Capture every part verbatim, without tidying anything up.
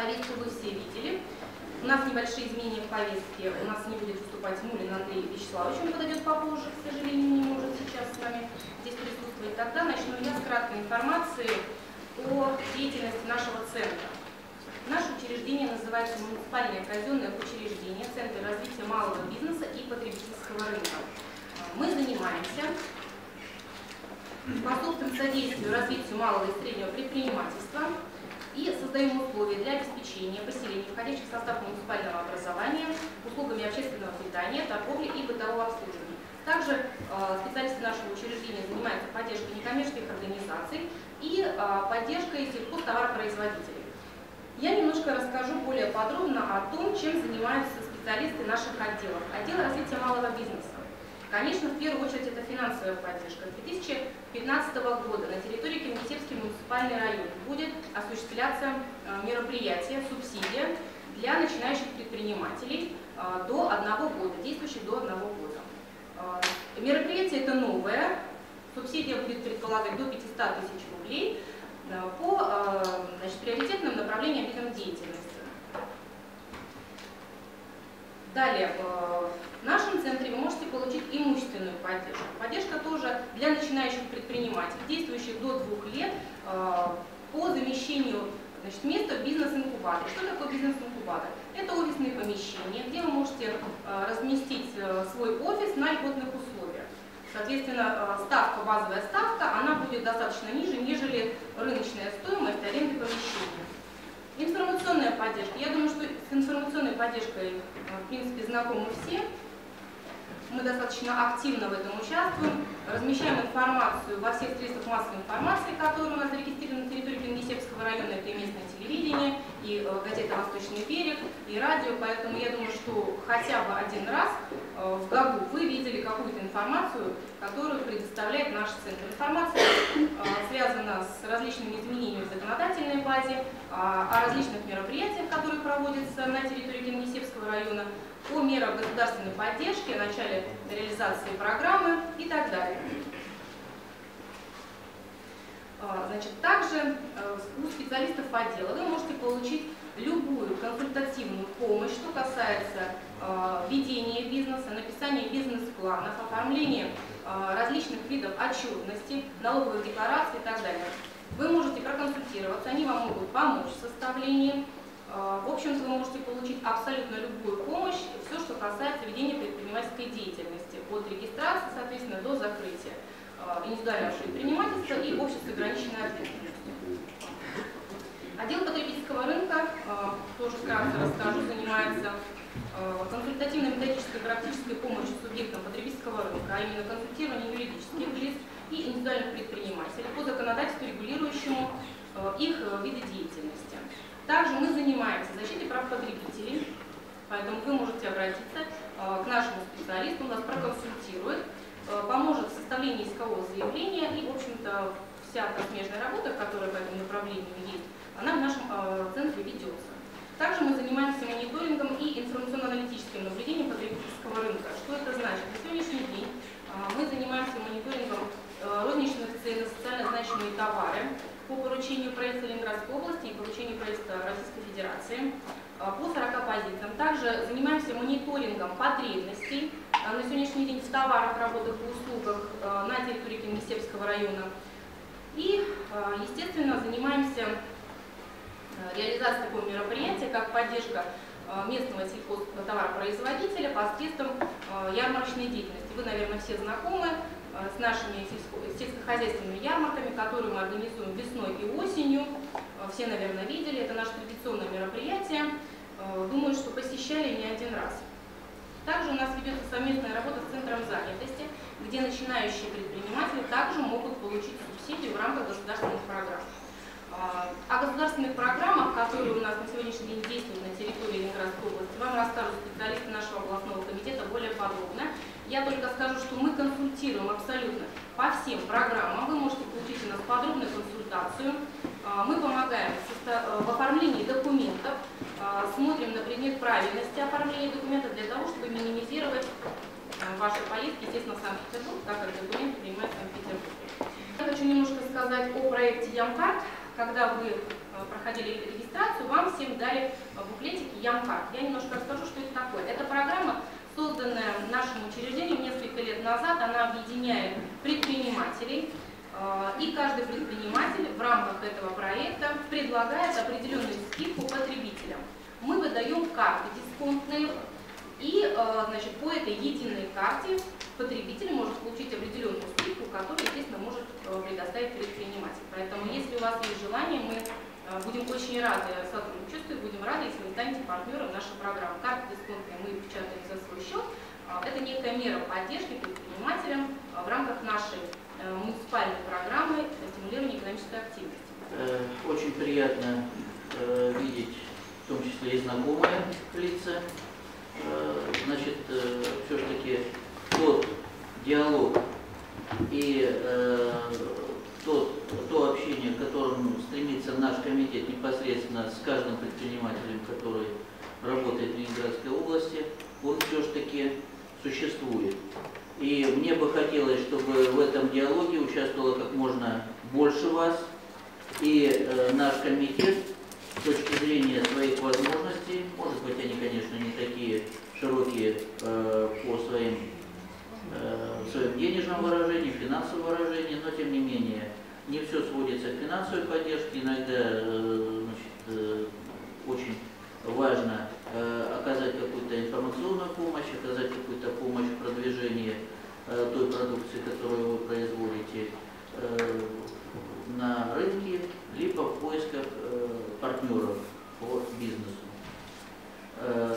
Повестку вы все видели. У нас небольшие изменения в повестке. У нас не будет выступать Мулин Андрей Вячеславович, он подойдет попозже, к сожалению, не может сейчас с нами здесь присутствовать. Тогда начну я с краткой информации о деятельности нашего центра. Наше учреждение называется муниципальное казенное учреждение Центр развития малого бизнеса и потребительского рынка. Мы занимаемся способствуем содействию развитию малого и среднего предпринимательства и создаем условия для обеспечения поселения, входящих в состав муниципального образования, услугами общественного питания, торговли и бытового обслуживания. Также э, специалисты нашего учреждения занимаются поддержкой некоммерческих организаций и э, поддержкой сельхозтоваропроизводителей. Я немножко расскажу более подробно о том, чем занимаются специалисты наших отделов. Отдел развития малого бизнеса. Конечно, в первую очередь это финансовая поддержка. С две тысячи пятнадцатого года на территории Кингисеппский муниципальный район будет осуществляться мероприятие, субсидия для начинающих предпринимателей до одного года, действующих до одного года. Мероприятие это новое, субсидия будет предполагать до пятисот тысяч рублей по, значит, приоритетным направлениям видам деятельности. Далее, в нашем центре вы можете получить имущественную поддержку. Поддержка тоже для начинающих предпринимателей, действующих до двух лет, по замещению, значит, места в бизнес-инкубаторе. Что такое бизнес-инкубатор? Это офисные помещения, где вы можете разместить свой офис на льготных условиях. Соответственно, ставка, базовая ставка, она будет достаточно ниже, нежели рыночная стоимость аренды помещения. Информационная поддержка. Я думаю, что с информационной поддержкой, в принципе, знакомы все. Мы достаточно активно в этом участвуем, размещаем информацию во всех средствах массовой информации, которые у нас зарегистрированы на территории Кингисеппского района. Это и местное телевидение, и газета «Восточный берег», и радио. Поэтому я думаю, что хотя бы один раз в году вы видели какую-то информацию, которую предоставляет наш центр. Информация связана с различными изменениями в законодательной базе, о различных мероприятиях, которые проводятся на территории Кингисеппского района, о мерах государственной поддержки, о начале реализации программы и так далее. Значит, также у специалистов отдела вы можете получить любую консультативную помощь, что касается ведения бизнеса, написания бизнес-планов, оформления различных видов отчетности, налоговых деклараций и так далее. Вы можете проконсультироваться, они вам могут помочь в составлении. В общем-то, вы можете получить абсолютно любую помощь, все, что касается ведения предпринимательской деятельности, от регистрации, соответственно, до закрытия индивидуального предпринимательства и общества с ограниченной ответственностью. Отдел потребительского рынка, тоже вкратце расскажу, занимается консультативной, методической и практической помощью субъектам потребительского рынка, а именно консультированием юридических лиц и индивидуальных предпринимателей по законодательству, регулирующему их виды деятельности. Также мы занимаемся защитой прав потребителей, поэтому вы можете обратиться к нашему специалисту, он вас проконсультирует, поможет в составлении искового заявления и, в общем-то, вся смежная работа, которая по этому направлению есть, она в нашем центре ведется. Также мы занимаемся мониторингом и информационно-аналитическим наблюдением потребительского рынка. Что это значит? На сегодняшний день мы занимаемся мониторингом розничных цен на социально значимые товары по поручению правительства Ленинградской области и поручению правительства Российской Федерации по сорока позициям. Также занимаемся мониторингом потребностей на сегодняшний день в товарах, работах и услугах на территории Кингисеппского района. И, естественно, занимаемся реализацией такого мероприятия, как поддержка местного сельхозтоваропроизводителя посредством ярмарочной деятельности. Вы, наверное, все знакомы с нашими сельскохозяйственными ярмарками, которые мы организуем весной и осенью. Все, наверное, видели. Это наше традиционное мероприятие. Думаю, что посещали не один раз. Также у нас ведется совместная работа с Центром занятости, где начинающие предприниматели также могут получить субсидию в рамках государственных программ. О государственных программах, которые у нас на сегодняшний день действуют на территории Ленинградской области, вам расскажут специалисты нашего областного комитета более подробно. Я только скажу, что мы консультируем абсолютно по всем программам. Вы можете получить у нас подробную консультацию. Мы помогаем в оформлении документов, смотрим на предмет правильности оформления документов для того, чтобы минимизировать ваши поездки, естественно, в Санкт-Петербург, так как документы принимают в Санкт-Петербурге. Я хочу немножко сказать о проекте Ямкарт. когда вы проходили регистрацию, вам всем дали буклетики Ямкарт. Я немножко расскажу, что это такое. Это программа, созданная нашим учреждением несколько лет назад. Она объединяет предпринимателей. И каждый предприниматель в рамках этого проекта предлагает определенную скидку потребителям. Мы выдаем карты дисконтные, и значит, по этой единой карте потребитель может получить определенную скидку, которую, естественно, может предоставить предприниматель. Поэтому, если у вас есть желание, мы будем очень рады сотрудничеству, будем рады, если вы станете партнером нашей программы. Карты дисконтные мы печатаем за свой счет. Это некая мера поддержки предпринимателям в рамках нашей муниципальной программы стимулирования экономической активности. Очень приятно видеть, в том числе и знакомые лица. Значит, все-таки тот диалог и э, тот, то общение, к которому стремится наш комитет непосредственно с каждым предпринимателем, который работает в Ленинградской области, он все-таки существует. И мне бы хотелось, чтобы в этом диалоге участвовало как можно больше вас, и э, наш комитет с точки зрения своих возможностей, может быть, они, конечно, не такие широкие э, по своим, э, своим денежным выражениям, финансовым выражениям, но тем не менее, не все сводится к финансовой поддержке, иногда э, значит, э, очень важно э, оказать какую-то информационную помощь, оказать какую-то помощь в продвижении э, той продукции, которую вы производите э, на рынке, либо в поисках э, партнеров по бизнесу. Э,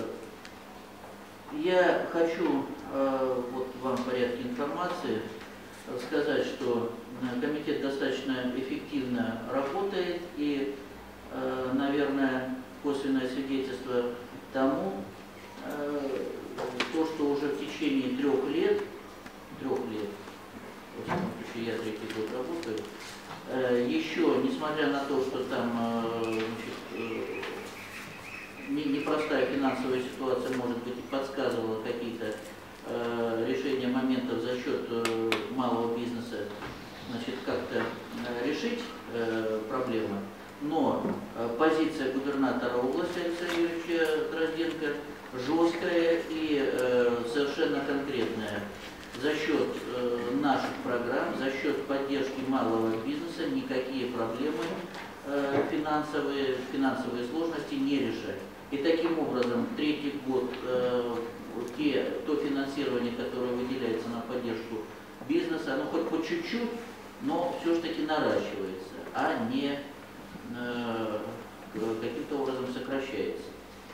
я хочу э, вот вам в порядке информации сказать, что комитет достаточно эффективно работает, и, э, наверное, косвенное свидетельство тому, э, то, что уже в течение трех лет, трех лет, в этом случае я третий год работаю, э, еще, несмотря на то, что там э, значит, э, непростая финансовая ситуация, может быть, и подсказывала какие-то э, решения моментов за счет э, малого бизнеса, значит, как-то э, решить э, проблемы. Но э, позиция губернатора области Алексея Юрьевича Дрозденко жесткая и э, совершенно конкретная. За счет э, наших программ, за счет поддержки малого бизнеса никакие проблемы э, финансовые, финансовые сложности не решать. И таким образом, третий год э, те, то финансирование, которое выделяется на поддержку бизнеса, оно хоть по чуть-чуть, но все-таки наращивается, а не э, каким-то образом сокращается.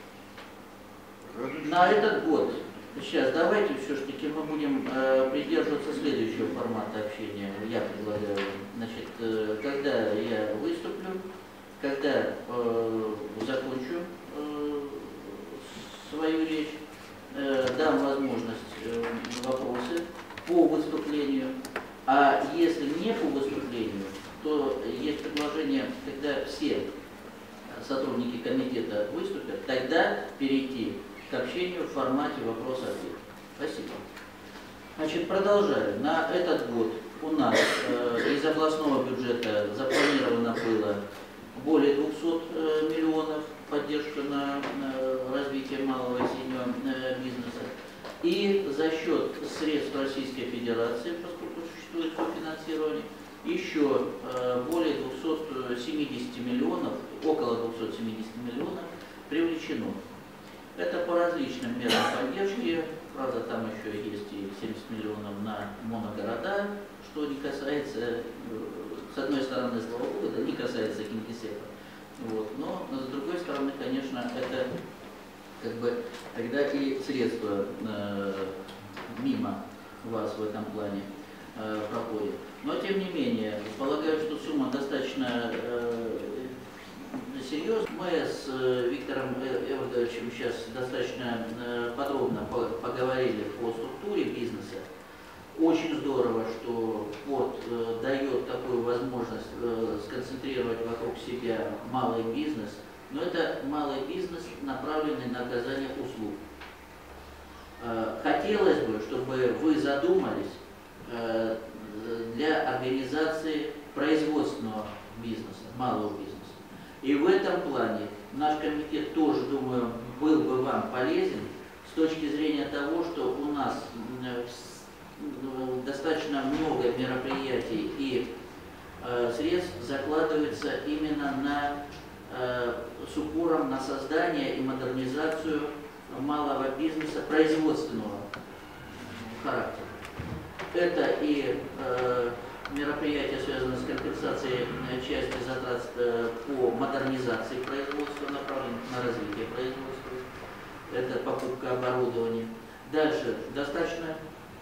На этот год, сейчас давайте все-таки мы будем э, придерживаться следующего формата общения. Я предлагаю, значит, э, когда я выступлю, когда э, закончу э, свою речь, э, дам возможность э, вопросы по выступлению, а если не по выступлению, то есть предложение, когда все сотрудники комитета выступят, тогда перейти к общению в формате вопрос-ответ. Спасибо. Значит, продолжаю. На этот год у нас э, из областного бюджета запланировано было более двухсот э, миллионов поддержка на, на развитие малого и среднего э, бизнеса. И за счет средств Российской Федерации, поскольку существует кофинансирование, еще э, более двухсот семидесяти миллионов, около двухсот семидесяти миллионов привлечено. Это по различным мерам поддержки, правда, там еще есть и семьдесят миллионов на моногорода, что не касается, с одной стороны, слава богу, это не касается Кингисеппа, вот, но с другой стороны, конечно, это как бы тогда и средства э, мимо вас в этом плане э, проходят. Но тем не менее, полагаю, что сумма достаточно э, серьезная. Мы с э, Виктором Эвгардовичем сейчас достаточно э, подробно по поговорили по структуре бизнеса. Очень здорово, что порт э, дает такую возможность э, сконцентрировать вокруг себя малый бизнес, но это малый бизнес, направленный на оказание услуг. Э, хотелось бы, чтобы вы задумались э, для организации производственного бизнеса, малого бизнеса. И в этом плане наш комитет тоже, думаю, был бы вам полезен с точки зрения того, что у нас достаточно много мероприятий и э, средств закладывается именно на, э, с упором на создание и модернизацию малого бизнеса производственного характера. Это и э, мероприятия, связанные с компенсацией части затрат э, по модернизации производства, направленных на развитие производства. Это покупка оборудования. Дальше достаточно,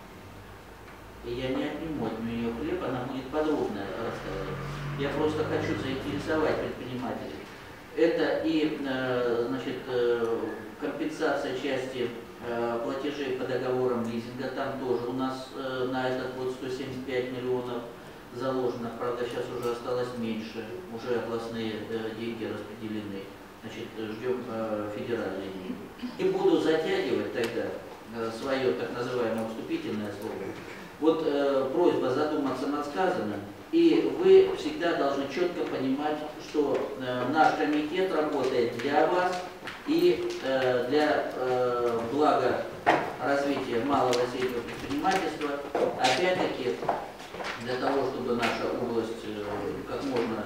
я не отниму от нее хлеб, она будет подробно рассказывать. Я просто хочу заинтересовать предпринимателей. Это и э, значит, э, компенсация части э, платежей по договорам лизинга. Там тоже у нас э, на этот год сто семьдесят пять миллионов заложено, правда сейчас уже осталось меньше, уже областные э, деньги распределены. Значит, ждем э, федеральные. И буду затягивать тогда э, свое так называемое вступительное слово. Вот э, просьба задуматься над сказанным, и вы всегда должны четко понимать, что э, наш комитет работает для вас и э, для э, блага развития малого и среднего предпринимательства, опять-таки для того, чтобы наша область э, как можно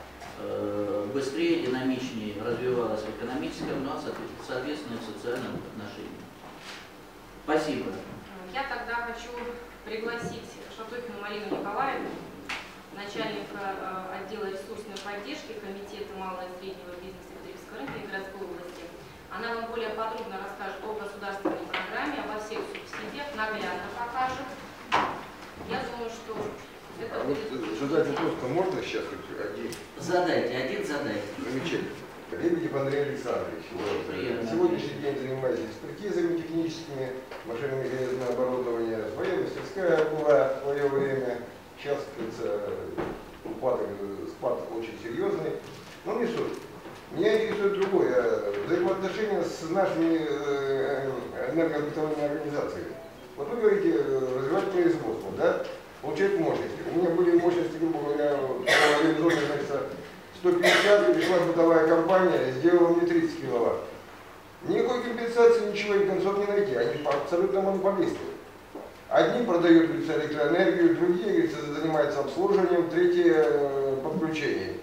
э, быстрее, динамичнее развивалась в экономическом, но соответственно в социальном отношении. Спасибо. Я тогда хочу пригласить Шатохину Марину Николаевну, начальника э, отдела ресурсной поддержки Комитета малого и среднего бизнеса Петроградского рынка и городской области. Она вам более подробно расскажет о государственной программе, обо всех субсидиях, наглядно покажет. Я думаю, что это а будет... Вот задать вопрос-то можно сейчас хоть один? Задайте, один задайте. Замечательно. Лебедев Андрей Александрович. Приятно. Сегодняшний день занимаюсь экспертизами техническими, машинами железного оборудования. Своя мастерская была в свое время. Сейчас, кажется, упадок, спад очень серьезный. Но не суть. Меня интересует другое. Взаимоотношения с нашими энергосбытовыми организациями. Вот вы говорите, развивать производство, да? Получать мощности. У меня были мощности, грубо говоря, в половине зоны, значит, сто пятьдесят, пришла бытовая компания, сделала мне тридцать киловатт. Никакой компенсации, ничего и концов не найти. Они абсолютно монополисты. Одни продают электроэнергию, другие, говорится, занимаются обслуживанием, третьи э, подключением.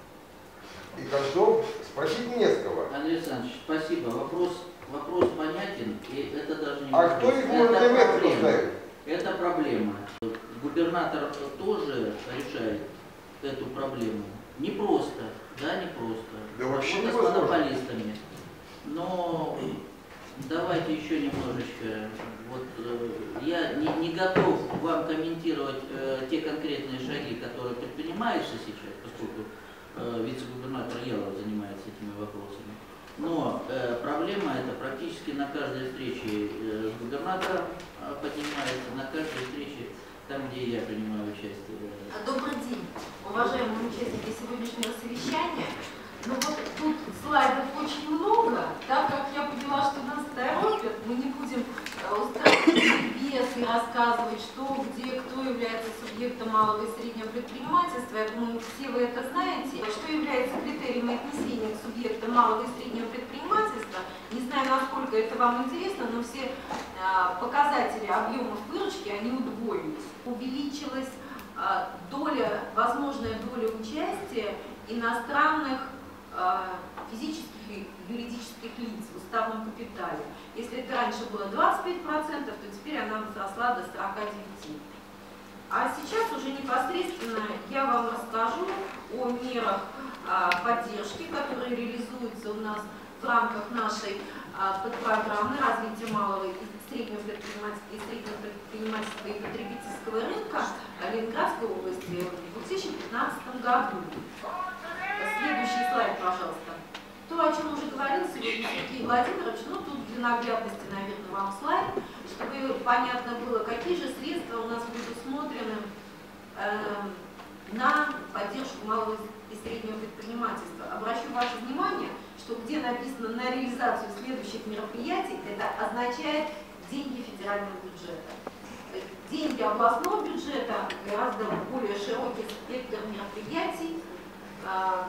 И концов спросить не с кого. Андрей Александрович, спасибо. Вопрос, вопрос понятен, и это даже не... А кто их может на место поставить? Это проблема. Губернатор тоже решает эту проблему. Не просто, да, не просто. Да вообще не с монополистами. Но давайте еще немножечко. Вот э, я не, не готов вам комментировать э, те конкретные шаги, которые предпринимаются сейчас, поскольку э, вице-губернатор Ялов занимается этими вопросами. Но э, проблема эта практически на каждой встрече э, с губернатором э, поднимается, на каждой встрече там, где я принимаю участие. Добрый день, уважаемые участники сегодняшнего совещания. Ну вот тут слайдов очень много, так как я поняла, что нас торопят, мы не будем устраивать ликбез и рассказывать, что, где, кто является субъектом малого и среднего предпринимательства. Я думаю, все вы это знаете. Что является критерием отнесения к субъектам малого и среднего предпринимательства, не знаю, насколько это вам интересно, но все а, показатели объемов выручки, они удвоились. Увеличилась а, доля, возможная доля участия иностранных физических и юридических лиц в уставном капитале. Если это раньше было двадцать пять процентов, то теперь она возросла до сорока девяти процентов. А сейчас уже непосредственно я вам расскажу о мерах поддержки, которые реализуются у нас в рамках нашей подпрограммы развития малого и среднего предпринимательства и среднего предпринимательства и потребительского рынка Ленинградской области в две тысячи пятнадцатом году. Следующий слайд, пожалуйста. То, о чем уже говорил сегодня Сергей Владимирович, ну тут для наглядности, наверное, вам слайд, чтобы понятно было, какие же средства у нас предусмотрены э, на поддержку малого и среднего предпринимательства. Обращу ваше внимание, что где написано на реализацию следующих мероприятий, это означает деньги федерального бюджета. Деньги областного бюджета, гораздо более широкий спектр мероприятий,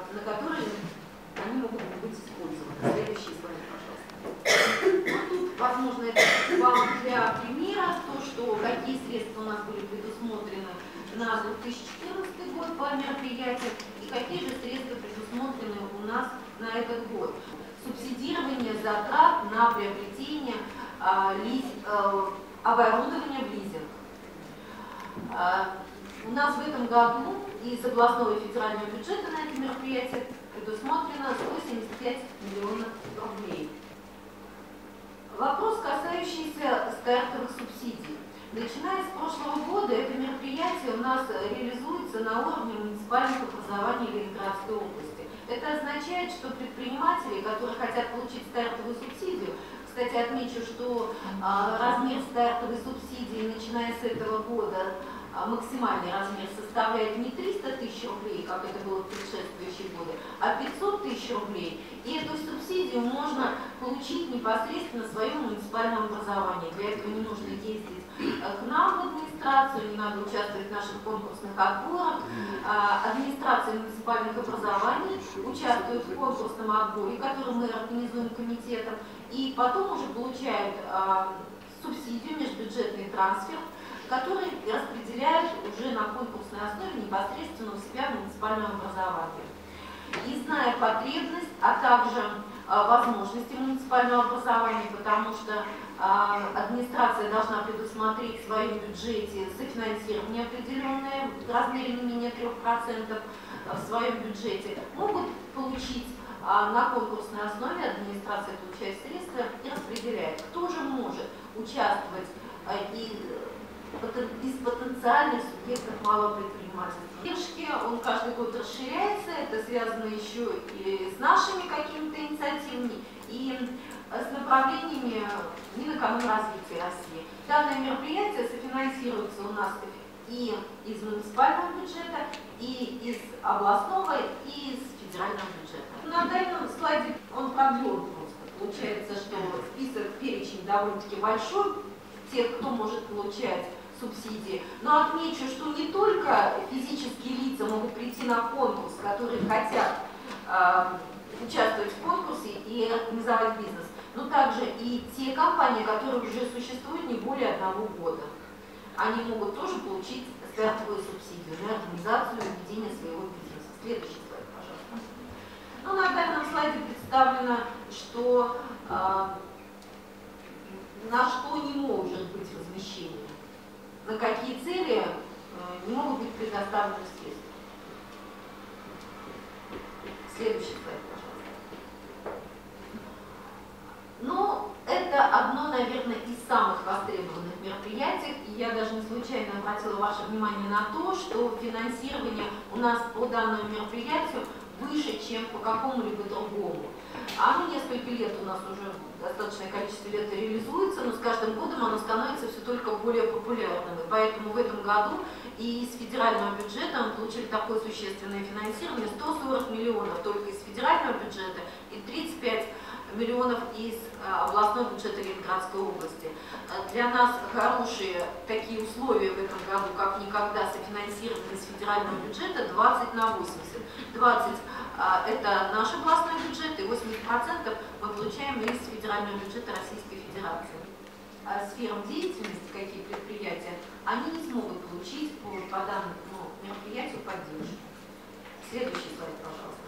на которые они могут быть использованы. Следующий слайд, пожалуйста. Ну, тут, возможно, это вам для примера, то, что какие средства у нас были предусмотрены на две тысячи четырнадцатый год по мероприятиям и какие же средства предусмотрены у нас на этот год. Субсидирование затрат на приобретение а, лиз, а, оборудования в лизинг. А, у нас в этом году из областного и федерального бюджета на это мероприятие предусмотрено сто семьдесят пять миллионов рублей. Вопрос, касающийся стартовых субсидий. Начиная с прошлого года это мероприятие у нас реализуется на уровне муниципальных образований Ленинградской области. Это означает, что предприниматели, которые хотят получить стартовую субсидию, кстати, отмечу, что а, размер стартовой субсидии, начиная с этого года, а, максимальный размер составляет не триста тысяч рублей, как это было в предшествующие годы, а пятьсот тысяч рублей. И эту субсидию можно получить непосредственно в своем муниципальном образовании. Для этого не нужно ездить к нам в администрацию, не надо участвовать в наших конкурсных отборах. Администрация муниципальных образований участвует в конкурсном отборе, который мы организуем комитетом, и потом уже получают субсидию, межбюджетный трансфер, который распределяют уже на конкурсной основе непосредственно у себя в муниципальном образовании. И зная потребность, а также возможности муниципального образования, потому что администрация должна предусмотреть в своем бюджете софинансирование определенное в размере не менее трех процентов в своем бюджете, могут получить на конкурсной основе, администрация получает средства и распределяет. Кто же может участвовать из потенциальных субъектов малого предпринимательства? Поддержки, он каждый год расширяется, это связано еще и с нашими какими-то инициативами, и с направлениями Минэкономразвития России. Данное мероприятие софинансируется у нас и из муниципального бюджета, и из областного, и из федерального бюджета. На данном слайде он продлен просто. Получается, что список, перечень довольно-таки большой, тех, кто может получать субсидии. Но отмечу, что не только физические лица могут прийти на конкурс, которые хотят э, участвовать в конкурсе и организовать бизнес, но также и те компании, которые уже существуют не более одного года. Они могут тоже получить стартовую субсидию на организацию и ведение своего бизнеса. Следующий слайд, пожалуйста. Ну, на данном слайде представлено, что э, на что не может быть размещение, на какие цели э, не могут быть предоставлены средства. Следующий слайд, пожалуйста. Ну, это одно, наверное, из самых востребованных мероприятий, и я даже не случайно обратила ваше внимание на то, что финансирование у нас по данному мероприятию выше, чем по какому-либо другому. Оно несколько лет у нас уже, достаточное количество лет реализуется, но с каждым годом оно становится все только более популярным. И поэтому в этом году и из федерального бюджета мы получили такое существенное финансирование, сто сорок миллионов только из федерального бюджета и тридцать пять миллионов из областного бюджета Ленинградской области. Для нас хорошие такие условия в этом году, как никогда, софинансированы из федерального бюджета двадцать на восемьдесят. двадцать это наш областной бюджет, и восемьдесят процентов мы получаем из федерального бюджета Российской Федерации. А сферам деятельности, какие предприятия, они не смогут получить по, по данному мероприятию поддержку. Следующий слайд, пожалуйста.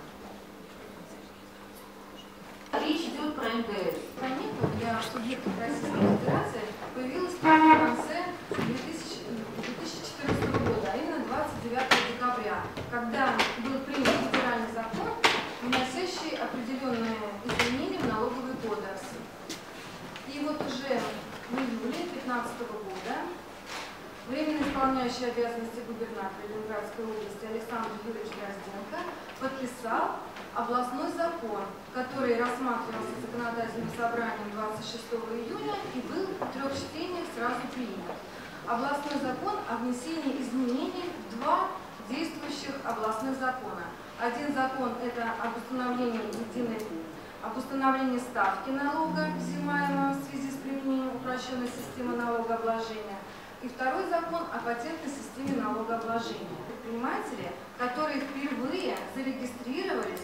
Речь идет про эн дэ эс. Планета для субъектов Российской Федерации появилась в конце две тысячи четырнадцатого года, а именно двадцать девятого декабря, когда был принят федеральный закон, вносящий определенные изменения в налоговый кодекс. И вот уже в июле две тысячи пятнадцатого года временно исполняющий обязанности губернатора Ленинградской области Александр Юрьевич Дрозденко подписал областной закон, который рассматривался законодательным собранием двадцать шестого июня и был в трех чтениях сразу принят. Областной закон о внесении изменений в два действующих областных закона. Один закон – это об установлении единой, об установлении ставки налога, взимаемого в связи с применением упрощенной системы налогообложения. И второй закон о патентной системе налогообложения. Предприниматели, которые впервые зарегистрировались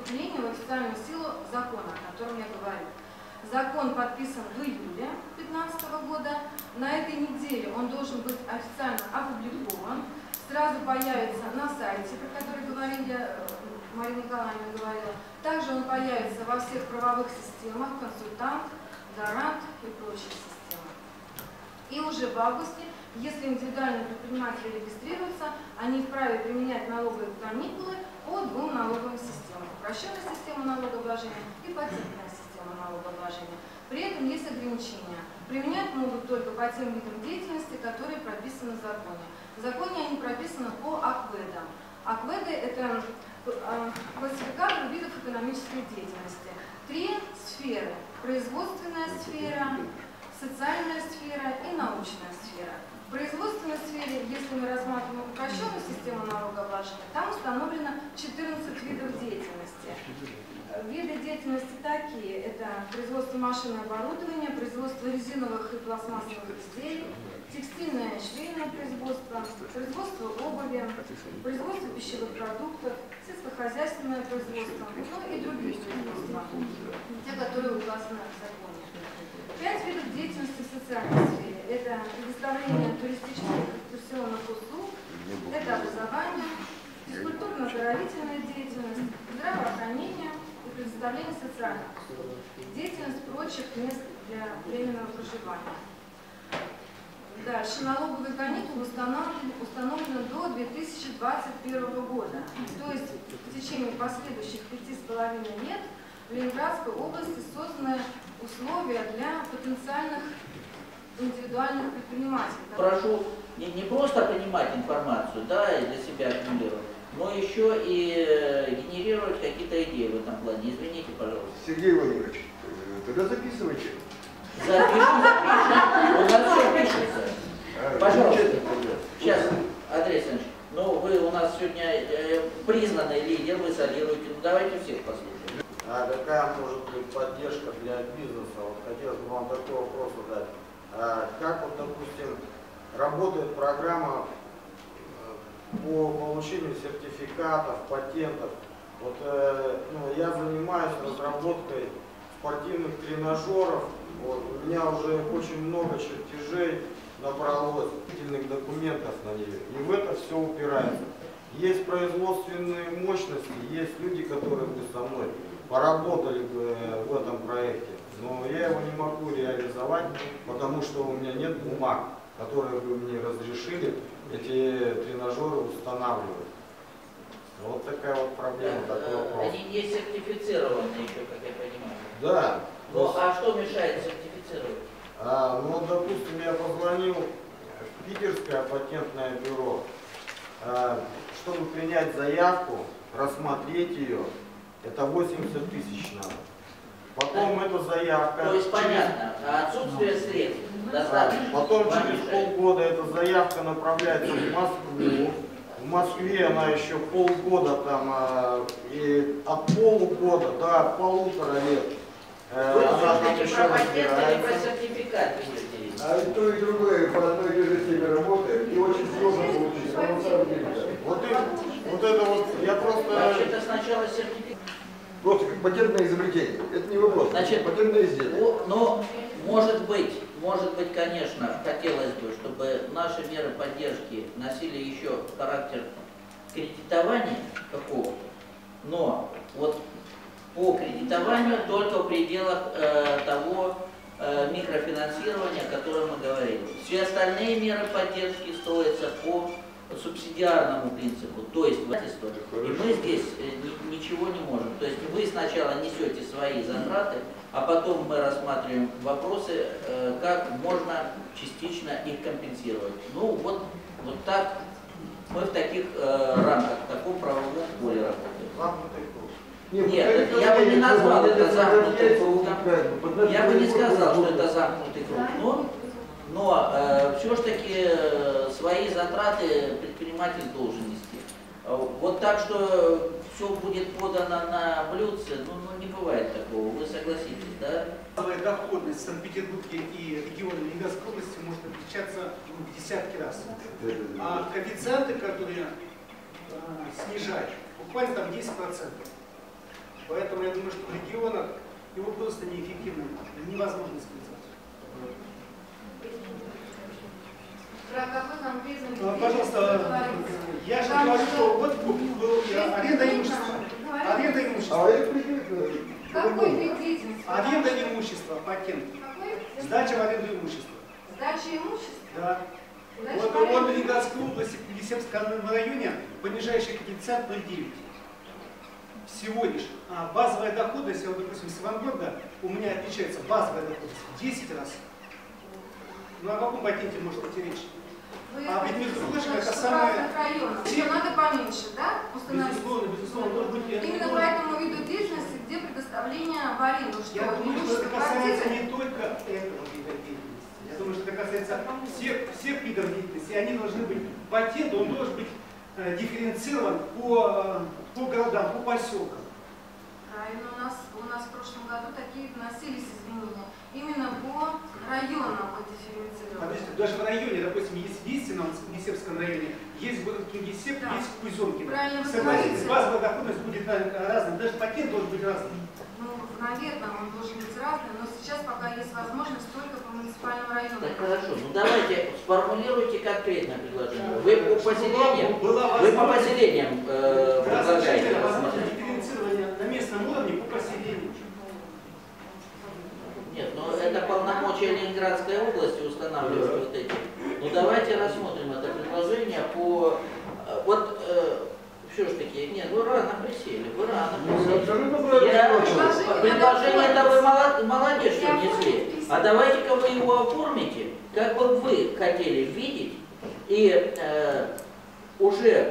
вступления в официальную силу закона, о котором я говорю. Закон подписан в июле две тысячи пятнадцатого года. На этой неделе он должен быть официально опубликован. Сразу появится на сайте, про который говорили, Марина Николаевна говорила. Также он появится во всех правовых системах, консультант, гарант и прочие системы. И уже в августе, если индивидуальные предприниматели регистрируются, они вправе применять налоговые каникулы по двум налоговым системам. Упрощенная система налогообложения и патентная система налогообложения. При этом есть ограничения. Применять могут только по тем видам деятельности, которые прописаны в законе. В законе они прописаны по АКВЭДам. АКВЭДы – это классификатор видов экономической деятельности. Три сферы – производственная сфера, социальная сфера и научная сфера. В производственной сфере, если мы рассматриваем упрощенную систему налогообложения, там установлено четырнадцать видов деятельности. Виды деятельности такие – это производство машин и оборудования, производство резиновых и пластмассовых изделий, текстильное и швейное производство, производство обуви, производство пищевых продуктов, сельскохозяйственное производство, ну и другие производства, те, которые указаны в законе. Пять видов деятельности в социальной сфере – это предоставление туристических и экскурсионных услуг, это образование, физкультурно-оздоровительная деятельность, здравоохранение и предоставление социальных услуг, деятельность прочих мест для временного проживания. Дальше налоговые каникулы установлены, установлены до две тысячи двадцать первого года. То есть в течение последующих пяти с половиной лет в Ленинградской области созданы условия для потенциальных индивидуальных предпринимателей. Прошу не, не просто принимать информацию, да, и для себя аккумулировать, но еще и генерировать какие-то идеи в этом плане. Извините, пожалуйста. Сергей Владимирович, тогда записывайте. Запишем, запишем. У нас все пишется. Пожалуйста. Сейчас, Андрей Александрович, ну вы у нас сегодня э, признанный лидер, вы солируете. Ну давайте всех послушаем. А какая может быть поддержка для бизнеса? Вот хотелось бы вам такой вопрос задать. А как вот, допустим, работает программа по получению сертификатов, патентов? Вот э, ну, я занимаюсь разработкой спортивных тренажеров. Вот, у меня уже очень много чертежей набралось, документов на нее. И в это все упирается. Есть производственные мощности, есть люди, которые бы со мной поработали бы в этом проекте. Но я его не могу реализовать, потому что у меня нет бумаг, которые бы мне разрешили эти тренажеры устанавливать. Вот такая вот проблема, такой вопрос. Они не сертифицированы еще, как я понимаю. Да. Ну, а что мешает сертифицировать? А, ну, допустим, я позвонил в Питерское патентное бюро, а, чтобы принять заявку, рассмотреть ее, это восемьдесят тысяч надо. Потом эта заявка... То есть понятно, отсутствие средств достаточно. А, потом через полгода эта заявка направляется в Москву. В Москве она еще полгода там, а, и от полугода до полутора лет. Вы слушаете про патент, а не про сертификат. А и то, и другое по одной и той же теме работает, и очень сложно получить. А на самом деле, да. Вот, и, вот это вот, я просто... Вообще-то сначала сертификат. Просто как патентное изобретение. Это не вопрос. Значит, патентное изделие. Ну, ну, может быть, может быть, конечно, хотелось бы, чтобы наши меры поддержки носили еще характер кредитования какого-то, но вот по кредитованию только в пределах э, того э, микрофинансирования, о котором мы говорили. Все остальные меры поддержки строятся по субсидиарному принципу, то есть и мы здесь э, ничего не можем. То есть вы сначала несете свои затраты, а потом мы рассматриваем вопросы, э, как можно частично их компенсировать. Ну вот, вот так мы в таких э, рамках, в таком правовом поле работаем. Нет, я бы не назвал это замкнутым кругом, я бы не сказал, что это замкнутый круг, но, но э, все-таки э, свои затраты предприниматель должен нести. Вот так, что все будет подано на блюдце, ну, ну не бывает такого, вы согласитесь, да? Доходность Санкт-Петербурга и региона Ленинградской области может отличаться ну, в десятки раз. А коэффициенты, которые э, снижают, буквально там десять процентов. Поэтому я думаю, что в регионах его просто неэффективно, невозможно использовать. Про какой конкретно Ну, критерий пожалуйста, вы говорите? я же Потому говорю, что что вот был я, аренда имущества. Говорите. Аренда А имущества. это прекрасно. Какой кредит? Аренда имущества, патент. Какой? Сдача в аренду имущества. Сдача имущества? Да. Сдача Вот в аренду он в имущества. Ленинградской области, в Елисеевском районе, понижающий коэффициент ноль целых девять. Всего лишь. А базовая доходность, вот, допустим, с Ивангорода у меня отличается базовая доходность в десять раз. Ну о каком патенте может идти речь? Вы А ведь, хотите между прочим, сказать, это что самое- в разных районах Те- всё надо поменьше, да? Установить? Безусловно, безусловно, может быть, я Именно думаю, по этому виду деятельности, где предоставление в аренду, что я думаю, что имущество это касается квартиры- не только этого вида деятельности. Я думаю, что это касается всех, всех видов деятельности. И они должны быть, патент, он должен быть э, дифференцирован по, э, по городам, по поселкам. Правильно, у нас, у нас в прошлом году такие вносились изменения. Именно по районам мы дифференцировали. Подождите, даже в районе, допустим, есть в Истином, в Кингисеппском районе, есть город Кингисепп, Да. есть Кузенкино. Правильно вы Согласитесь, говорите. базовая доходность будет разной, даже пакет должен быть разным. Ну, наверное, он должен быть разный, но сейчас пока есть возможность только по муниципальному району. Так хорошо, ну давайте сформулируйте конкретное предложение. Вы по поселениям, Была вы по возможность- поселениям э, Да, предлагаете замечательно, возможно, рассмотреть? дифференцирование на местном уровне по поселению. Нет, ну это полномочия Ленинградской области устанавливать вот эти. Ну давайте рассмотрим это предложение по... э, Вот э, все ж таки, нет, вы рано присели, вы рано Ну, присели. абсолютно правильно Я, сказал. предложение это вы молод- молодец, что Я внесли. оформить А давайте-ка вы его оформите, как бы вы хотели видеть, и э, уже э,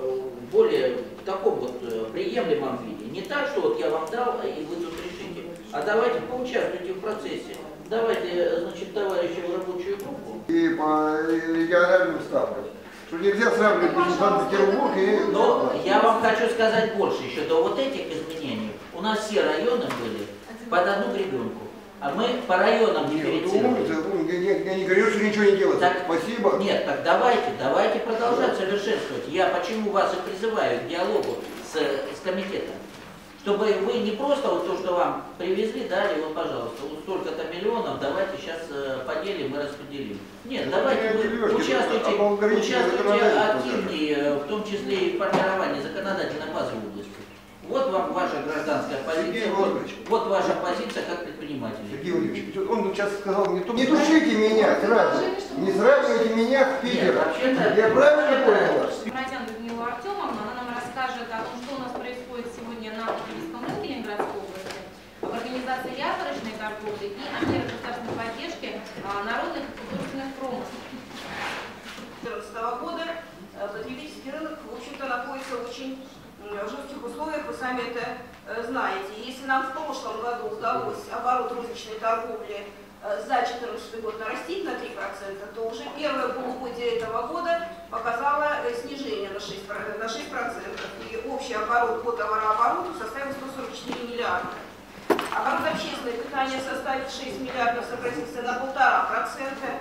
в более таком вот э, приемлемом виде. Не так, что вот я вам дал, и вы тут решите, а давайте поучаствуйте в процессе. Давайте, значит, товарищи в рабочую группу. И по региональным ставкам. Что нельзя сравнивать Санкт-Петербург и... Но я вам хочу сказать больше еще. До вот этих изменений у нас все районы были под одну гребенку. А мы по районам Нет, дифференцировали. ну, я, я- я не говорю, что ничего не делать. Так, Спасибо. Нет, так давайте, давайте продолжать совершенствовать. Я почему вас и призываю к диалогу с, с комитетом. Чтобы вы не просто вот то, что вам привезли, дали, вот, пожалуйста, вот столько-то миллионов, давайте сейчас э, поделим и распределим. Нет, Ну, давайте я вы не берешь, участвуйте, а алгоритмы участвуйте законодательства активнее, э, в том числе и в формировании законодательной базы в области. Вот вам ваша гражданская позиция, Сергей вот, Владимирович. вот ваша позиция как предпринимателя. Сергей Владимирович, он сейчас сказал, не, не тушите меня сразу. Не сравнивайте меня с Нет, Питером. вообще-то... Я правильно понял вас? Маратян Людмила Артемовна, она нам расскажет о том, что у нас происходит сегодня на потребительском рынке Ленинградской области, об организации ярмарочной торговли и о мерах государственной поддержки а, народных и художественных промыслов. две тысячи четырнадцатого года э, потребительский рынок, в общем-то, находится в очень э, жестких условиях, вы сами это э, знаете. Если нам в прошлом году удалось оборот розничной торговли э, за две тысячи четырнадцатый год нарастить на три процента, то уже первое полугодие этого года показало э, снижение на шесть процентов. И общий оборот по товарообороту составил сто сорок четыре миллиарда. Оборот общественное питание, составив шесть миллиардов, сократился на полтора процента.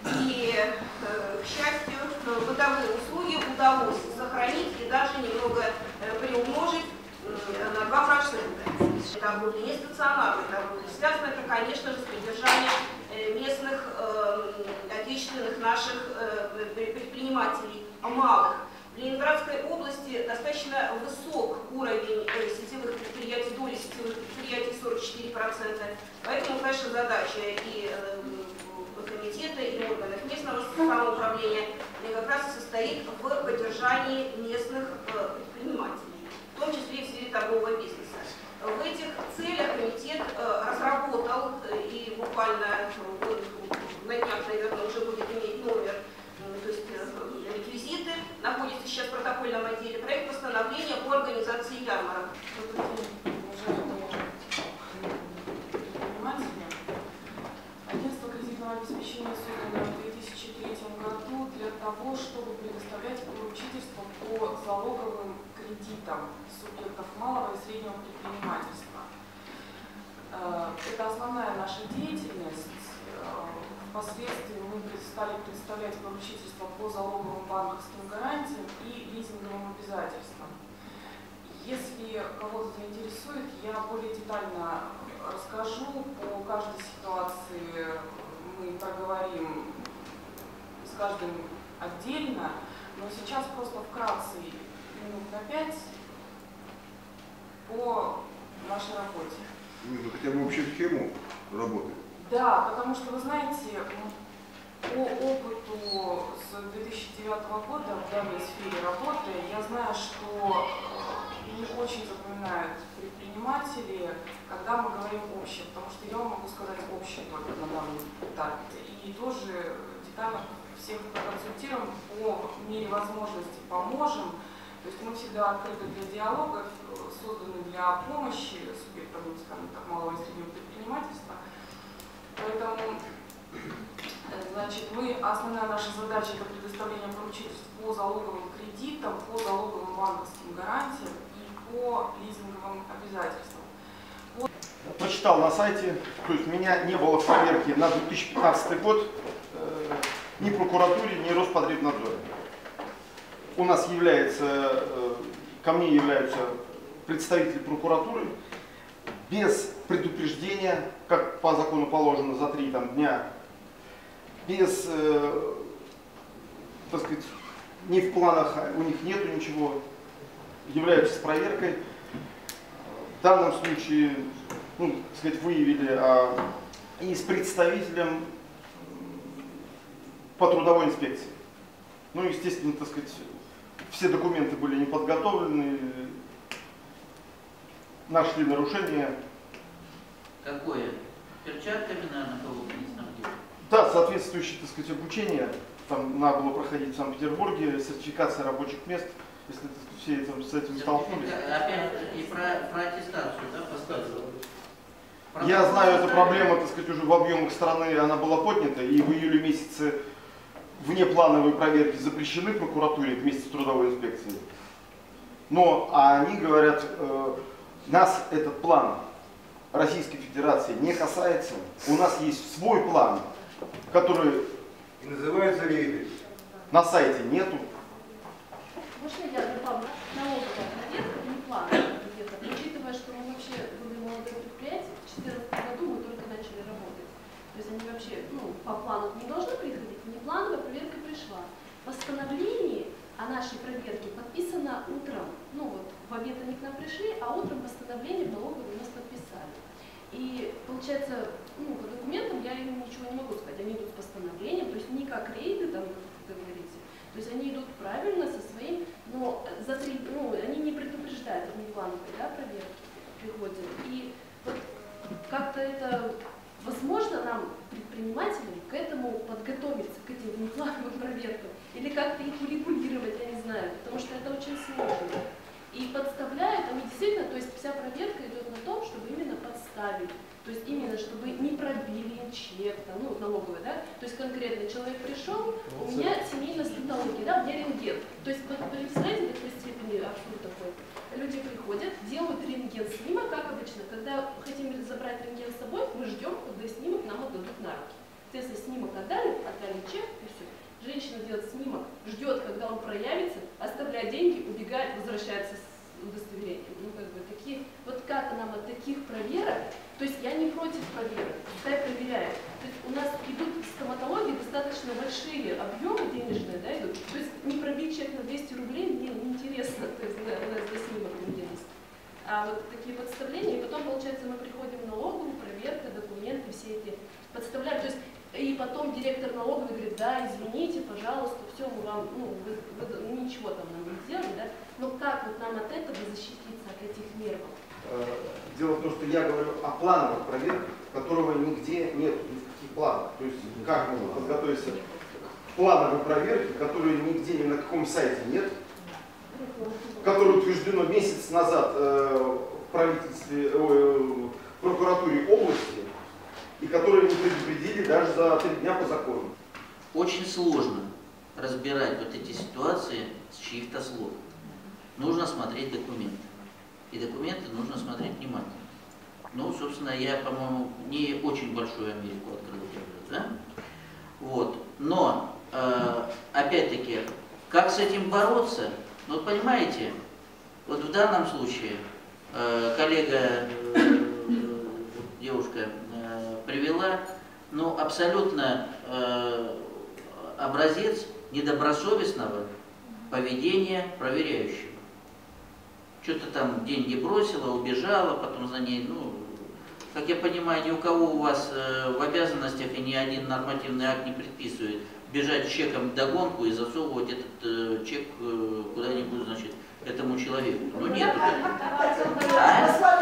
И, э, к счастью, бытовые услуги удалось сохранить и даже немного э, приумножить э, на два процента. Торговли не стационарной торговли. Связано это, конечно же, с поддержанием э, местных э, отечественных наших э, предпринимателей, малых. В Ленинградской области достаточно высок уровень э, сетевых предприятий, доли сетевых предприятий сорок четыре процента. Поэтому наша задача и э, комитета, и органов местного самоуправления как раз и состоит в поддержании местных э, предпринимателей, в том числе и в сфере торгового бизнеса. В этих целях комитет э, разработал э, и буквально э, на днях, наверное, уже будет иметь номер, то есть реквизиты, находится сейчас в протокольном отделе, проект постановления по организации ярмарок. Агентство кредитного обеспечения создано в две тысячи третьем году для того, чтобы предоставлять поручительство по залоговым кредитам субъектов малого и среднего предпринимательства. Это основная наша деятельность. Впоследствии мы стали представлять поручительство по залоговым банковским гарантиям и лизинговым обязательствам. Если кого-то заинтересует, я более детально расскажу по каждой ситуации, мы проговорим с каждым отдельно, но сейчас просто вкратце, минут на пять, по нашей работе. Ну, хотя бы общую схему работы. Да, потому что, вы знаете, по опыту с две тысячи девятого года в данной сфере работы, я знаю, что не очень запоминают предприниматели, когда мы говорим общее, потому что я вам могу сказать общее только на данном этапе. И тоже детально всех проконсультируем, по мере возможности поможем. То есть мы всегда открыты для диалогов, созданы для помощи субъектам, скажем так, малого и среднего предпринимательства. Поэтому, значит, мы, основная наша задача — это предоставление поручительств по залоговым кредитам, по залоговым банковским гарантиям и по лизинговым обязательствам. По... Почитал на сайте, то есть меня не было в проверке на две тысячи пятнадцатый год э, ни в прокуратуре, ни в Роспотребнадзоре. У нас является, э, ко мне являются представители прокуратуры без предупреждения, как по закону положено, за три там, дня, без, э, так сказать, ни в планах у них нету ничего, являются с проверкой. В данном случае, ну, так сказать, выявили а, и с представителем по трудовой инспекции. Ну, естественно, так сказать, все документы были не подготовлены, нашли нарушения. Какое? Перчатками, наверное, кого-то не снабдили? Да, соответствующее, так сказать, обучение. Там надо было проходить в Санкт-Петербурге, сертификация рабочих мест, если, так сказать, все это, с этим столкнулись. Опять и про, про аттестацию, да, поставили? Про Я знаю, эта проблема, так сказать, уже в объемах страны она была поднята, и в июле месяце внеплановые проверки запрещены прокуратуре вместе с трудовой инспекцией. Но а они говорят, э, нас этот план Российской Федерации не касается. У нас есть свой план, который И называется рейды. на сайте нету. Можно я добавлю? Налоговая проверка не плановая где-то, учитывая, что мы вообще были молодые предприятия, в две тысячи четырнадцатом году мы только начали работать. То есть они вообще, ну, по плану не должны приходить, неплановая проверка пришла. Постановление о нашей проверке подписано утром. Ну вот, в обед они к нам пришли, а утром постановление в налоговой у нас подписали. И получается, ну, по документам я им ничего не могу сказать. Они идут с постановлением, то есть не как рейды, там, как вы говорите. То есть они идут правильно со своим, но за три, ну, они не предупреждают о неплановой, да, проверке приходят. И вот как-то это возможно нам, предпринимателям, к этому подготовиться, к этим неплановым проверкам, или как-то их урегулировать, я не знаю, потому что это очень сложно. И подставляют, они действительно, то есть вся проверка идет на том, чтобы именно подставить. То есть именно, чтобы не пробили чек, там, ну, налоговый, да, то есть конкретно человек пришел, у меня семейная стоматология, да, у меня рентген. То есть, вот, представляете, до какой степени абсурд такой. Люди приходят, делают рентген снимок, как обычно, когда хотим забрать рентген с собой, мы ждем, когда снимок нам отдадут на руки. Соответственно, снимок отдали, отдали чек, и все. Женщина делает снимок, ждет, когда он проявится, оставляет деньги, убегает, возвращается с удостоверением. Ну, как бы такие, вот как нам от таких проверок, то есть я не против проверок, пускай проверяют. То есть у нас идут в стоматологии достаточно большие объемы денежные, да, идут. То есть не пробить чек на двести рублей мне неинтересно, то есть да, у нас за снимок рентгеновский. А вот такие подставления, и потом, получается, мы приходим в налоговую, проверка, документы, все эти подставляем. То есть и потом директор налоговой говорит, да, извините, пожалуйста, все, мы вам, ну, вы, вы, ничего там нам не сделали, да, но как вот нам от этого защититься, от этих нервов? Дело в том, что я говорю о плановых проверках, которого нигде нет, никаких планов. То есть как можно подготовиться к плановой проверке, которой нигде ни на каком сайте нет, которое утверждено месяц назад э, в правительстве, э, в прокуратуре области, и которые не предупредили даже за три дня по закону. Очень сложно разбирать вот эти ситуации с чьих-то слов. Нужно смотреть документы. И документы нужно смотреть внимательно. Ну, собственно, я, по-моему, не очень большую Америку открыл, да? Вот. Но, э, опять-таки, как с этим бороться? Ну, вот понимаете, Вот в данном случае э, коллега, э, девушка э, привела, ну, абсолютно э, образец недобросовестного поведения проверяющего. Что-то там деньги бросила, убежала, потом за ней, ну, как я понимаю, ни у кого у вас э, в обязанностях и ни один нормативный акт не предписывает бежать с чеком вдогонку и засовывать этот э, чек э, куда-нибудь, значит, этому человеку. Ну нет. А?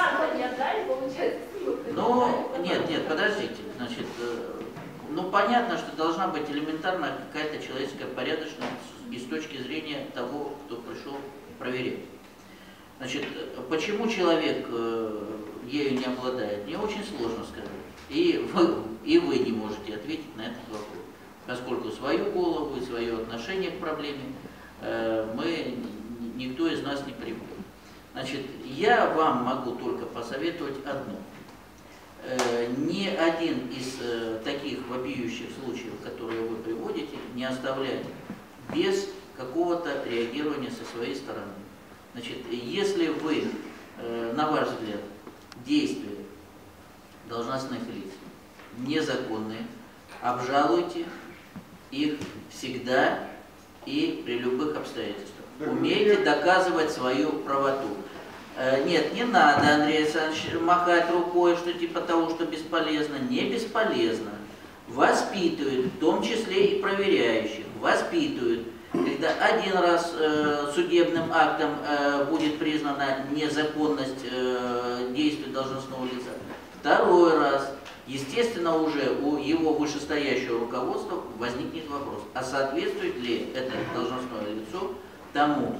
Ну, нет, нет, подождите. Значит, э, ну понятно, что должна быть элементарно какая-то человеческая порядочность и с точки зрения того, кто пришел проверять. Значит, почему человек э, ею не обладает, мне очень сложно сказать. И вы, и вы не можете ответить на этот вопрос, поскольку свою голову и свое отношение к проблеме э, мы, никто из нас не приводит. Значит, я вам могу только посоветовать одно. Э, ни один из э, таких вопиющих случаев, которые вы приводите, не оставлять без какого-то реагирования со своей стороны. Значит, если вы, э, на ваш взгляд, действия должностных лиц незаконные, обжалуйте их всегда и при любых обстоятельствах. Умейте доказывать свою правоту. Э, нет, не надо, Андрей Александрович, махать рукой, что типа того, что бесполезно. Не бесполезно. Воспитывают, в том числе и проверяющих, воспитывают. Когда один раз э, судебным актом э, будет признана незаконность э, действий должностного лица, второй раз, естественно, уже у его вышестоящего руководства возникнет вопрос, а соответствует ли это должностное лицо тому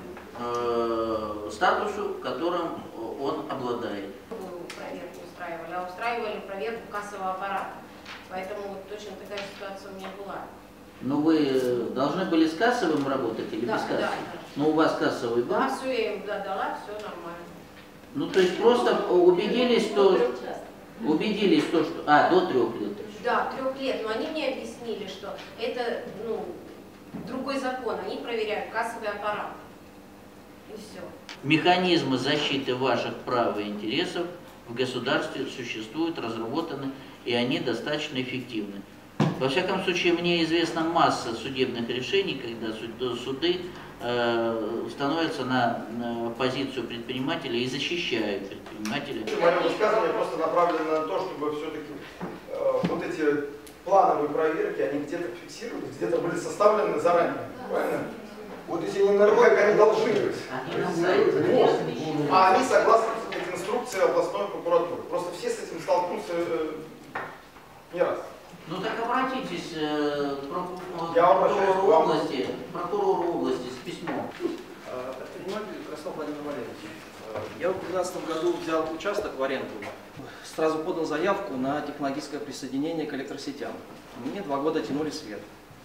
э, статусу, которым он обладает. Проверку устраивали, а устраивали проверку кассового аппарата. Поэтому вот точно такая ситуация у меня была. Но вы должны были с кассовым работать или да, без кассового? Да, да. Но у вас кассовый был? Да, все я им дала, все нормально. Ну, то есть просто убедились, что... Убедились в том, что... А, до трех лет. Да, трех лет. Но они мне объяснили, что это, ну, другой закон. Они проверяют кассовый аппарат. И все. Механизмы защиты ваших прав и интересов в государстве существуют, разработаны, и они достаточно эффективны. Во всяком случае, мне известна масса судебных решений, когда суды э, становятся на, на позицию предпринимателя и защищают предпринимателя. Мое высказывание просто направлено на то, чтобы все-таки э, вот эти плановые проверки, они где-то фиксировались, где-то были составлены заранее. Да. Правильно? Вот если не нормально, как они должны быть. Они на сайте. А они согласно инструкции областной прокуратуры. Просто все с этим столкнутся э, не раз. Ну так обратитесь э, к прокурору, Я прокурору области, прокурору области с письмом. Предприниматель Краснов Владимир Валерьевич. Я в две тысячи двенадцатом году взял участок в аренду, сразу подал заявку на технологическое присоединение к электросетям. Мне два года тянули свет.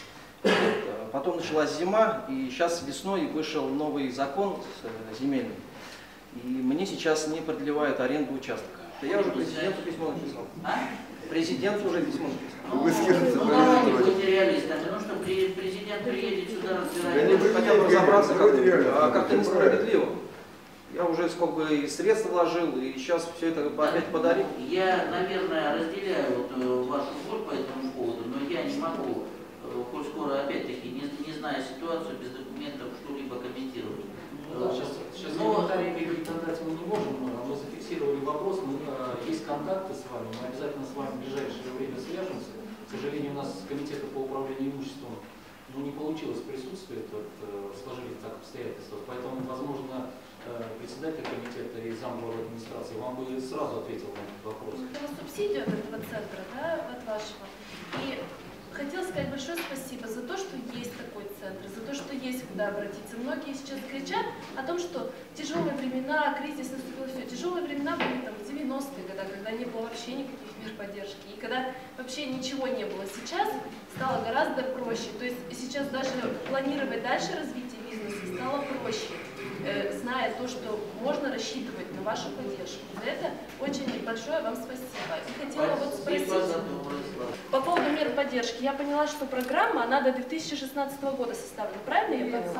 Потом началась зима, и сейчас весной вышел новый закон земельный. И мне сейчас не продлевают аренду участка. Я уже президенту письмо написал. Президент уже письмо написал. Вы скажете, ну, давайте будьте реалистами. Ну что, президент приедет сюда разбирать. Хотя бы разобраться, как-то как несправедливо. Я уже сколько бы и средств вложил, и сейчас все это опять подарил. Я, наверное, разделяю вот вашу боль по этому поводу, но я не могу, коль скоро, опять-таки, не, не зная ситуацию, без документов что-либо комментировать. Ну, да, сейчас сейчас комментарии дать мы не можем, мы зафиксировали вопрос, мы, есть контакты с вами, мы обязательно с вами в ближайшее время свяжемся. К сожалению, у нас комитета по управлению имуществом ну, не получилось присутствовать, вот, сложились так обстоятельства, поэтому, возможно, председатель комитета и замглавы администрации вам бы сразу ответил на этот вопрос. Это субсидия от этого центра, да, от вашего. И хотела сказать большое спасибо за то, что есть такой центр, за то, что есть куда обратиться. Многие сейчас кричат о том, что тяжелые времена, кризис наступил, все. Тяжелые времена были там в девяностые годы, когда не было вообще никаких мер поддержки. И когда вообще ничего не было. Сейчас стало гораздо проще. То есть сейчас даже планировать дальше развитие бизнеса стало проще, э, зная то, что можно рассчитывать на вашу поддержку. За это очень большое вам спасибо. И хотела вот спросить по поводу мер поддержки. Я поняла, что программа, она до две тысячи шестнадцатого года составлена, правильно я поняла?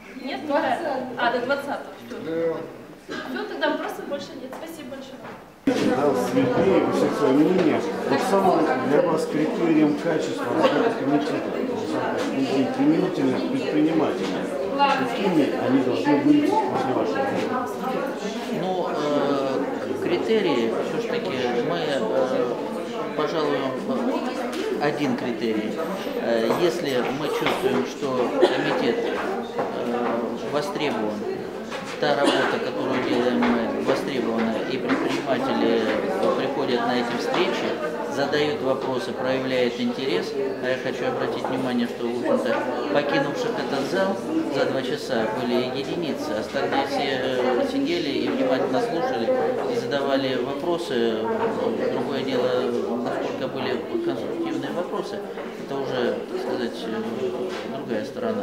Нет, не ранее. А, до двадцатого. Да. Все, тогда вопросов больше нет. Спасибо большое. Да, Сергей, высказать свое мнение. Вот самым для вас критерием качества работы комитета людей применительно предпринимателей, какими они должны быть после вашего мнения? Ну, э, критерии, все-таки мы, э, пожалуй, один критерий. Э, если мы чувствуем, что комитет э, востребован, та работа, которую делаем мы, востребована, и предприниматели приходят на эти встречи, задают вопросы, проявляют интерес. А я хочу обратить внимание, что, в общем-то, покинувших этот зал за два часа были единицы. Остальные все сидели и внимательно слушали и задавали вопросы. Другое дело, насколько были конструктивные вопросы, это уже, так сказать, другая сторона.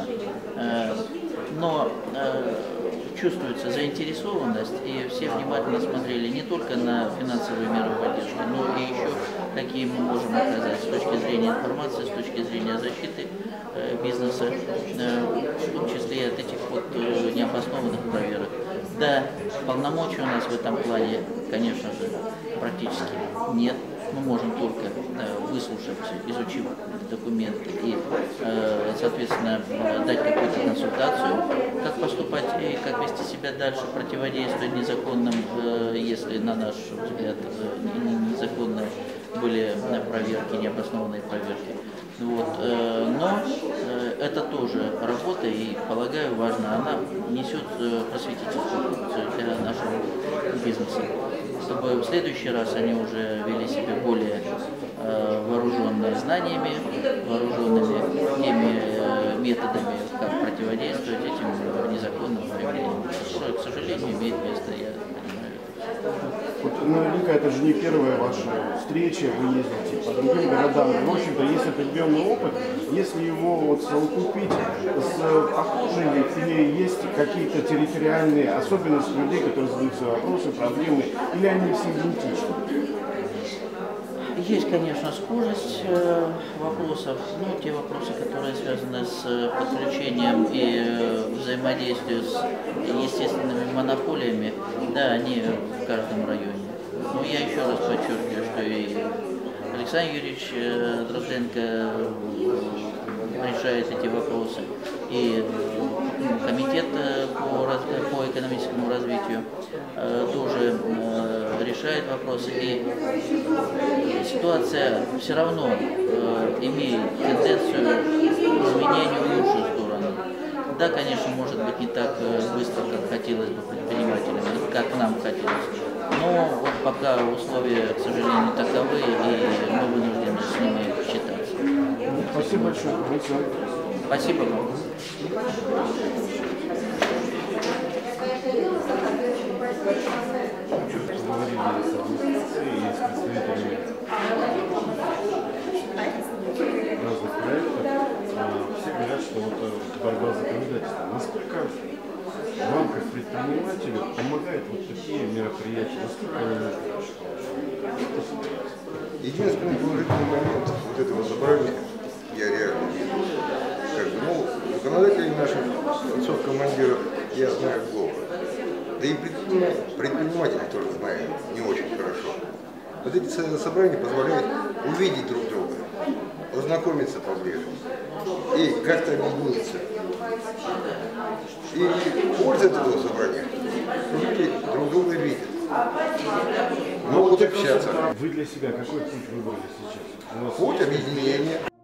Но чувствуется заинтересованность, и все внимательно смотрели не только на финансовые меры поддержки, но и еще какие мы можем оказать с точки зрения информации, с точки зрения защиты э, бизнеса, э, в том числе и от этих вот э, необоснованных проверок. Да, полномочий у нас в этом плане, конечно же, практически нет. Мы можем только э, выслушать, изучив документы и, э, соответственно, дать какую-то консультацию, как поступать и как вести себя дальше, противодействовать незаконным, э, если, на наш взгляд, э, незаконные были проверки, необоснованные проверки. Вот, э, но э, это тоже работа, и, полагаю, важно, она несет э, просветительскую функцию для нашего бизнеса, чтобы в следующий раз они уже вели себя более э, вооруженными знаниями, вооруженными теми э, методами, как противодействовать этим незаконным проявлениям, которые, к сожалению, имеют место, я понимаю. Вот, наверняка это же не первая ваша встреча, вы ездите по другим городам. В общем-то, есть определенный опыт. Если его вот совокупить с похожими, или есть какие-то территориальные особенности людей, которые задают свои вопросы, проблемы, или они все идентичны? Есть, конечно, схожесть э, вопросов, ну, те вопросы, которые связаны с подключением и э, взаимодействием с естественными монополиями, да, они в каждом районе. Но я еще раз подчеркиваю, что и Александр Юрьевич э, Дрозденко решает эти вопросы, и э, комитет э, по, раз, по экономическому развитию э, тоже э, решает вопросы, и ситуация все равно э, имеет тенденцию к изменению в лучшую сторону. Да, конечно, может быть не так э, быстро, как хотелось бы предпринимателям, как нам хотелось, но вот пока условия, к сожалению, таковы, и мы вынуждены с ними считаться. Спасибо большое. Спасибо вам. Разных проектов, все говорят, что вот борьба за законодательство. Насколько вам, как предпринимателю, помогают вот такие мероприятия? Насколько они нужны? Единственный положительный момент вот этого собрания, я реально вижу, как бы, ну, законодателей наших отцов-командиров я знаю плохо. Да и предприниматели тоже знаю не очень хорошо. Вот эти собрания позволяют увидеть друг друга, познакомиться поближе и как-то объединиться. И польза этого собрания, люди друг друга видят, могут общаться. Вы для себя какой путь выбрали сейчас? Путь объединения.